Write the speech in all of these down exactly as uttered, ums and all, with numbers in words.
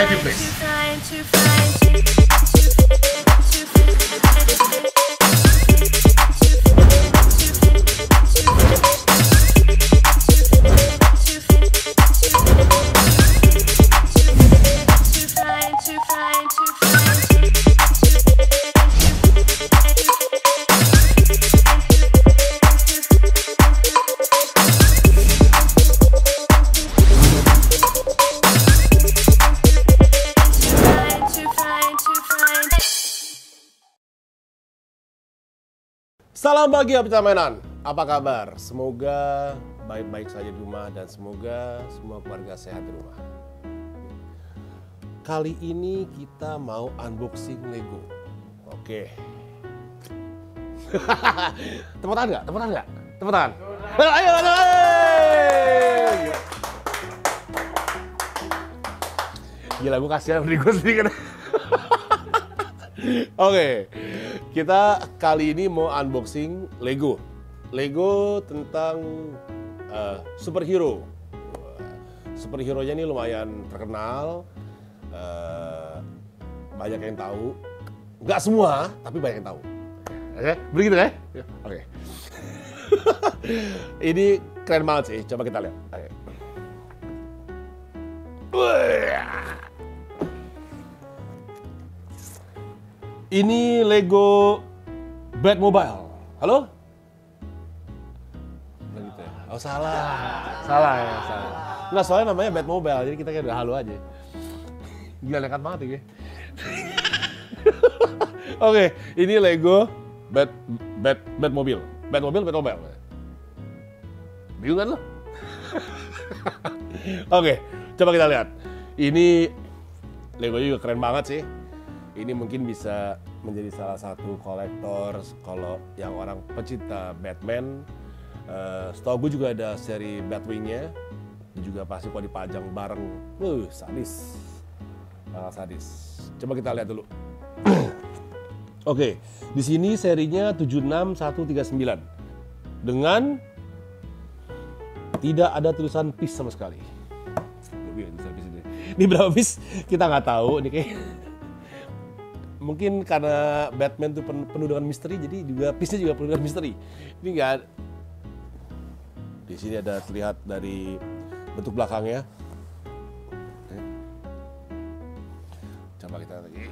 have you please? Salam bahagia pecinta mainan, apa kabar? Semoga baik-baik saja di rumah dan semoga semua keluarga sehat di rumah. Kali ini kita mau unboxing Lego. Oke. Tepuk tangan nggak? Tepuk tangan nggak? Tepuk tangan. Ayo, ayo, ayo. Gila, gue kasihan beri gue sendiri kan. Oke, kita kali ini mau unboxing Lego. Lego tentang uh, superhero. Superhero-nya ini lumayan terkenal, uh, banyak yang tahu. Nggak semua, tapi banyak yang tahu. Oke, begitu ya? Oke. Ini keren banget sih, coba kita lihat. Oke. Ini Lego Batmobile. Halo? Begitu ya? Oh salah. Salah ya, salah. Nah soalnya namanya Batmobile, jadi kita kayak udah halu aja. Gila nekat banget ya. Oke, ini Lego Bat Bat Batmobile. Batmobile, Batmobile. Bingung kan lo? Oke, coba kita lihat. Ini Lego juga keren banget sih. Ini mungkin bisa menjadi salah satu kolektor kalau yang orang pecinta Batman. Uh, setahu gue juga ada seri Batwing-nya. Juga pasti kalau dipajang bareng, uh, sadis, sangat sadis. Coba kita lihat dulu. Oke, di sini serinya tujuh enam satu tiga sembilan dengan tidak ada tulisan piece sama sekali. Ini berapa piece? Kita nggak tahu. Ini kayak mungkin karena Batman tuh penuh dengan misteri, jadi juga piece-nya juga penuh dengan misteri. Ini enggak. Di sini ada terlihat dari bentuk belakangnya. Oke. Coba kita lagi.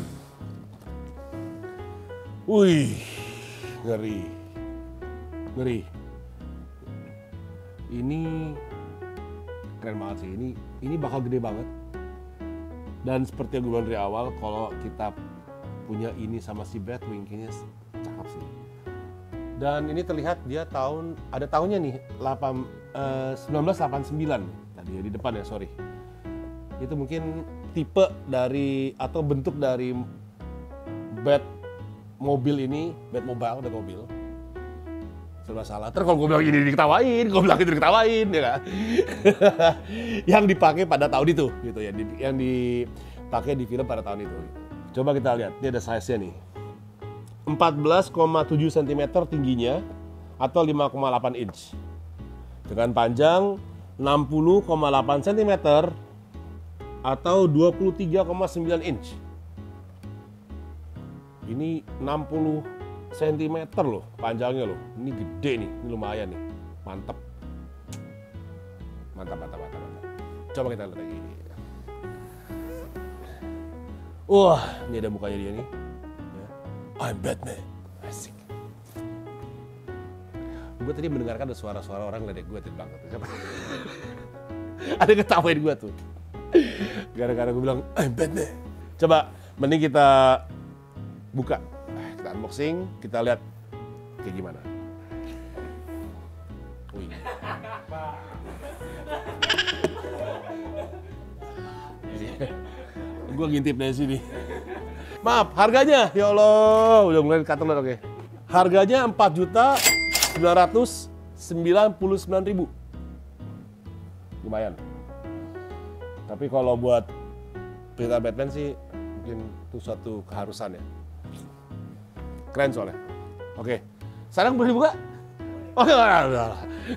Wih, ngeri, ngeri. Ini keren banget sih. Ini ini bakal gede banget. Dan seperti yang gue bilang dari awal, kalau kita punya ini sama si Batwing, kayaknya cakep sih. Dan ini terlihat dia tahun, ada tahunnya nih, delapan, eh, seribu sembilan ratus delapan puluh sembilan. Tadi ya, di depan ya, sorry. Itu mungkin tipe dari, atau bentuk dari Batmobile ini, Batmobile, Batmobile. Serba salah. Terus kalau gue bilang ini diketawain, gue bilang itu diketawain, ya kan? Yang dipakai pada tahun itu, gitu ya. Yang dipakai di film pada tahun itu. Coba kita lihat, ini ada size-nya nih. empat belas koma tujuh sentimeter tingginya atau lima koma delapan inch. Dengan panjang enam puluh koma delapan sentimeter atau dua puluh tiga koma sembilan inch. Ini enam puluh sentimeter loh panjangnya loh. Ini gede nih, ini lumayan nih. Mantap. Mantap, mantap, mantap, mantap. Coba kita lihat lagi. Wah, ini ada mukanya dia nih. Ya. I'm Batman. Asik. Gue tadi mendengarkan ada suara-suara orang ledek gue tadi banget. Ada ketawain gue tuh. Gara-gara gue bilang I'm Batman. Coba, mending kita buka. Kita unboxing, kita lihat kayak gimana. Wih. Gue ngintip dari sini. Maaf, harganya, ya Allah, udah mulai katalog, oke. Harganya empat juta sembilan ratus sembilan puluh sembilan ribu. Lumayan. Tapi kalau buat pecinta Batman sih, mungkin itu suatu keharusan ya. Keren soalnya. Oke, sekarang boleh dibuka? Oke,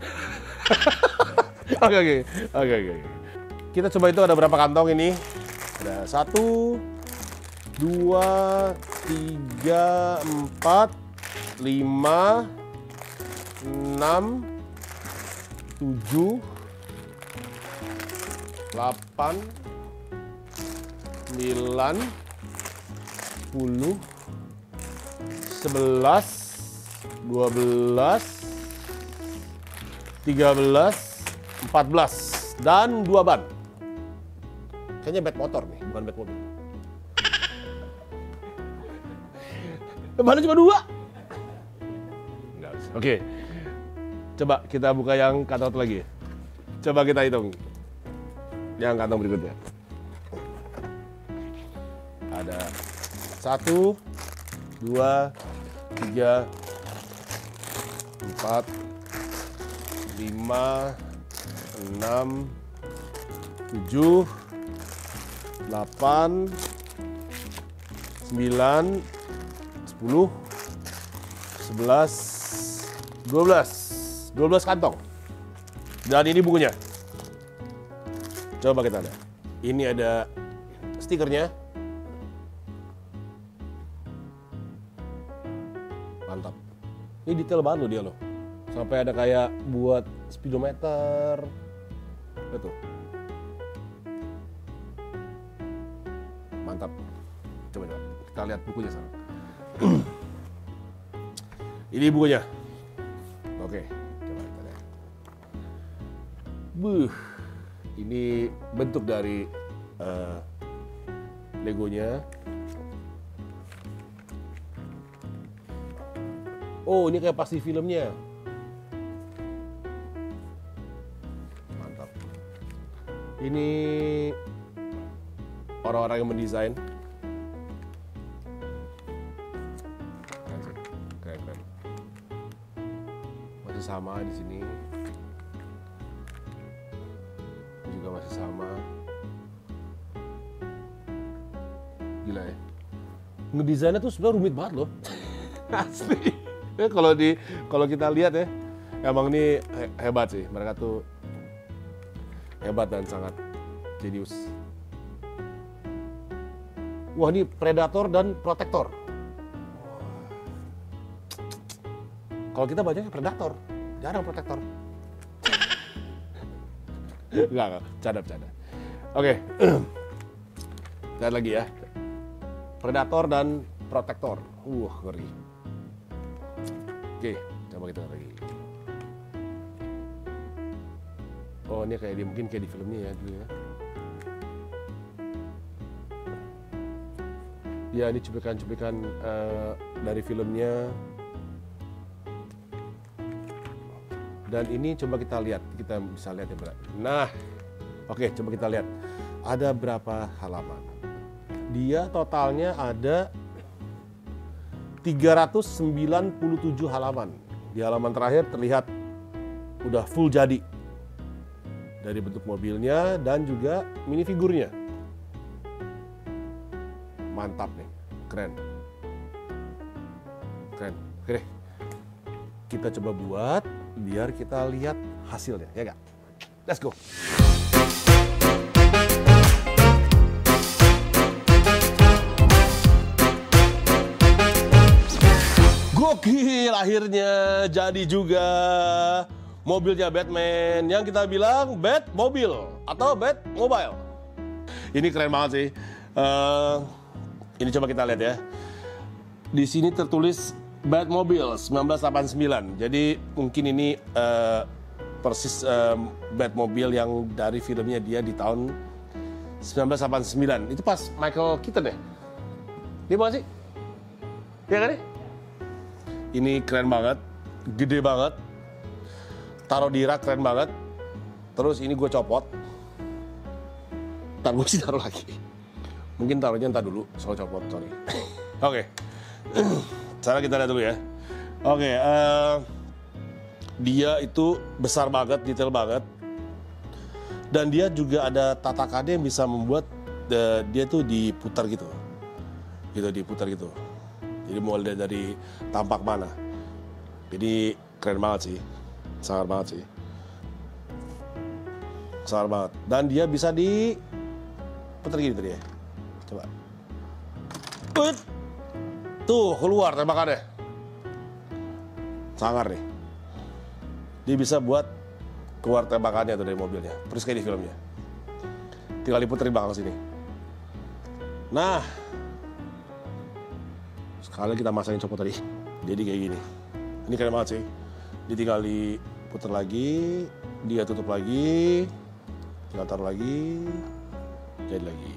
oke, oke, oke, oke. Kita coba itu ada berapa kantong ini. Ada satu, dua, tiga, empat, lima, enam, tujuh, delapan, sembilan, sepuluh, sebelas, dua belas, tiga belas, empat belas, dan dua ban. Kayaknya bat motor nih, bukan bat mobil. Bannya cuma dua. Oke, coba kita buka yang cutout lagi. Coba kita hitung yang kantong berikutnya. Ada satu, dua, tiga, empat, lima, enam, tujuh, delapan, sembilan, sepuluh, sebelas, dua belas. dua belas kantong. Dan ini bukunya. Coba kita lihat. Ini ada stikernya. Mantap. Ini detail banget loh dia loh. Sampai ada kayak buat speedometer. Betul. Mantap. Coba coba. Kita lihat bukunya sekarang. Ini bukunya. Oke, coba kita lihat. Buh, ini bentuk dari uh, Legonya. Oh, ini kayak pasti filmnya. Mantap. Ini orang-orang yang mendesain. Keren-keren. Masih sama di sini. Juga masih sama. Gila ya. Ngedesainnya tuh sebenarnya rumit banget loh. Asli. Ya, kalau di kalau kita lihat ya, emang ini he- hebat sih. Mereka tuh hebat dan sangat jenius. Wah, ini predator dan protektor. Kalau kita bacanya predator, jarang protektor. Enggak, enggak, bercanda-bercanda. Oke, lihat lagi ya. Predator dan protektor. Uh, ngeri. Oke, coba kita lihat lagi. Oh, ini kayak di, mungkin kayak di filmnya ya dulu ya. Ya, ini cuplikan-cuplikan uh, dari filmnya. Dan ini coba kita lihat, kita bisa lihat ya. Nah, oke, coba kita lihat. Ada berapa halaman? Dia totalnya ada tiga ratus sembilan puluh tujuh halaman. Di halaman terakhir terlihat udah full jadi. Dari bentuk mobilnya dan juga minifigurnya. Mantap nih, keren. Keren, oke deh. Kita coba buat biar kita lihat hasilnya, ya gak? Let's go! Gokil, akhirnya jadi juga mobilnya Batman yang kita bilang Batmobile atau Batmobile. Ini keren banget sih. Uh, ini coba kita lihat ya. Di sini tertulis Batmobile seribu sembilan ratus delapan puluh sembilan. Jadi mungkin ini uh, persis uh, Batmobile yang dari filmnya dia di tahun seribu sembilan ratus delapan puluh sembilan. Itu pas Michael Keaton ya? Ini bukan sih? Iya kan nih? Ini keren banget, gede banget. Taruh di rak keren banget. Terus ini gue copot. Ntar gue sih taruh lagi. Mungkin taruhnya ntar dulu, soal copot, sorry. Oke. Cara kita lihat dulu ya. Oke, uh, dia itu besar banget, detail banget. Dan dia juga ada tatakannya yang bisa membuat uh, dia tuh diputar gitu. Gitu, diputar gitu. Jadi mulai dari tampak mana. Jadi keren banget sih. Sangat banget sih. Sangat banget. Dan dia bisa di putar gini tadi ya. Coba. Put. Tuh, keluar tembakannya. Sangar nih. Dia bisa buat keluar tembakannya tuh dari mobilnya. Terus kayak di filmnya. Tinggal diputer di belakang sini. Nah. Sekali kita masangin copot tadi. Jadi kayak gini. Ini keren banget sih. Dia tinggal diputer lagi. Dia tutup lagi. Tinggal taruh lagi. Jadi lagi.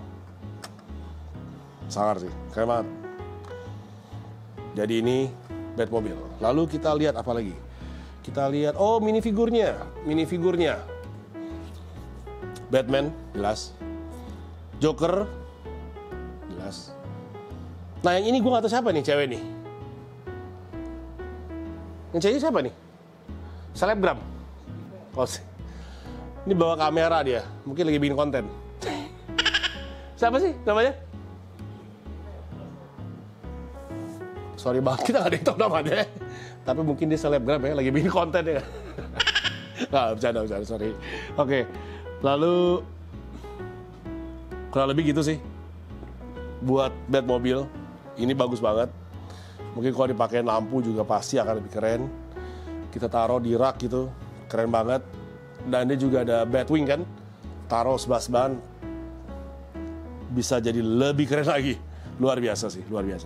Sangar sih. Keren banget. Jadi ini Batmobile. Lalu kita lihat apa lagi? Kita lihat, oh minifigurnya, minifigurnya. Batman, jelas. Joker, jelas. Nah yang ini gue gak tahu siapa nih cewek nih. Yang cewek siapa nih? Selebgram. Oh, ini bawa kamera dia, mungkin lagi bikin konten. Siapa sih namanya? Sorry banget, kita gak ada yang tahu namanya. Tapi mungkin dia selebgram ya, lagi bikin konten ya. Nggak, bercanda, bercanda, sorry. Oke, lalu kurang lebih gitu sih. Buat Batmobile, ini bagus banget. Mungkin kalau dipakein lampu juga pasti akan lebih keren. Kita taruh di rak gitu, keren banget. Dan dia juga ada Batwing kan, taruh sebelah-sebelahan. Bisa jadi lebih keren lagi. Luar biasa sih, luar biasa.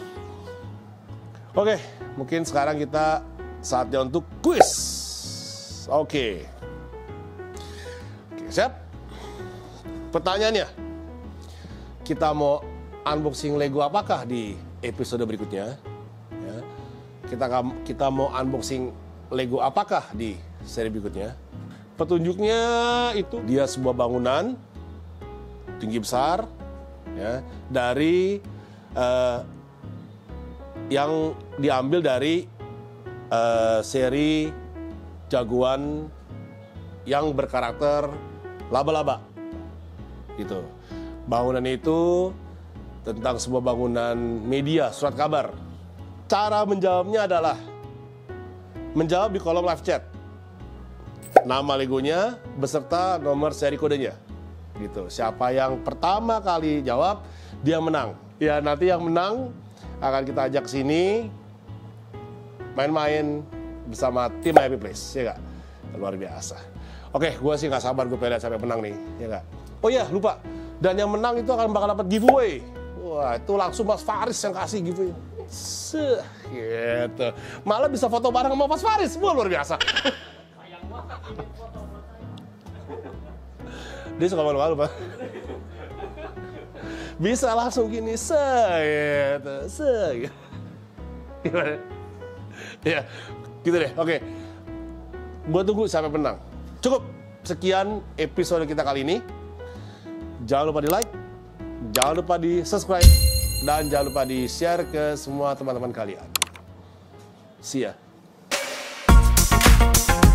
Oke, mungkin sekarang kita saatnya untuk kuis. Oke. Oke, siap? Pertanyaannya, kita mau unboxing Lego apakah di episode berikutnya? Ya. Kita kita mau unboxing Lego apakah di seri berikutnya? Petunjuknya itu dia sebuah bangunan tinggi besar, ya, dari uh, yang diambil dari uh, seri jagoan yang berkarakter laba-laba gitu. Bangunan itu tentang sebuah bangunan media, surat kabar. Cara menjawabnya adalah menjawab di kolom live chat. Nama Legonya beserta nomor seri kodenya. Gitu. Siapa yang pertama kali jawab, dia menang. Ya, nanti yang menang akan kita ajak ke sini main-main bersama tim Happy Place, ya nggak? Luar biasa. Oke, gue sih nggak sabar gue pengen lihat sampai menang nih, ya nggak? Oh iya, lupa. Dan yang menang itu akan bakal dapat giveaway. Wah, itu langsung Mas Faris yang kasih giveaway. Seh, gitu. Malah bisa foto bareng sama Mas Faris. Wah, luar biasa. Dia suka malu-malu, Pak. Bisa langsung gini, set, set. Gimana? Ya, gitu deh. Oke. Gua tunggu sampai menang. Cukup. Sekian episode kita kali ini. Jangan lupa di like, jangan lupa di subscribe, dan jangan lupa di share ke semua teman-teman kalian. See ya.